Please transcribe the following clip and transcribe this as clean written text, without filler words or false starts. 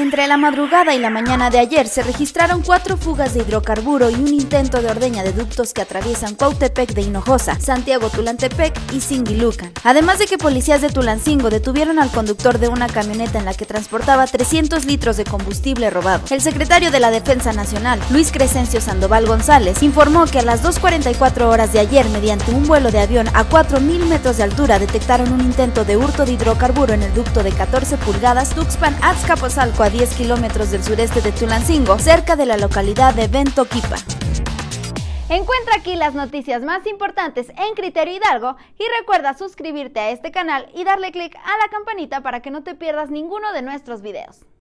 Entre la madrugada y la mañana de ayer se registraron 4 fugas de hidrocarburo y un intento de ordeña de ductos que atraviesan Cuautepec de Hinojosa, Santiago Tulantepec y Singilucan. Además de que policías de Tulancingo detuvieron al conductor de una camioneta en la que transportaba 300 litros de combustible robado. El secretario de la Defensa Nacional, Luis Crescencio Sandoval González, informó que a las 2:44 horas de ayer, mediante un vuelo de avión a 4.000 metros de altura, detectaron un intento de hurto de hidrocarburo en el ducto de 14 pulgadas Tuxpan-Azcapotzalco, a 10 kilómetros del sureste de Tulancingo, cerca de la localidad de Ventoquipa. Encuentra aquí las noticias más importantes en Criterio Hidalgo y recuerda suscribirte a este canal y darle clic a la campanita para que no te pierdas ninguno de nuestros videos.